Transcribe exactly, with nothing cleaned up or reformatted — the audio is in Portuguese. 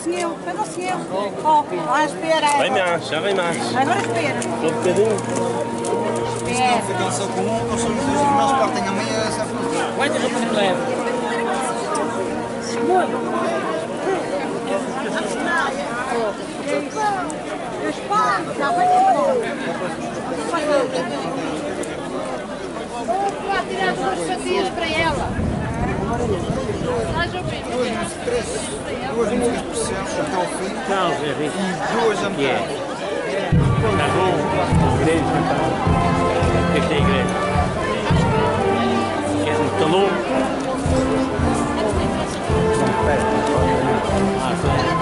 docinho, foi docinho. Ó, lá espera. Vem mais, já vem mais. Agora espera. Só um bocadinho. Espera. Ficam só com um, nós somos dois irmãos, partem a meia, sempre. Vai ter que leve. Já vai Vou tirar as duas fatias para ela. Mais ou menos. Duas músicas por cento até ao fim. Não, é rico. E duas a Que é? Está bom. Igreja, então. Esta é a igreja. Que é um talão. Ah, sim.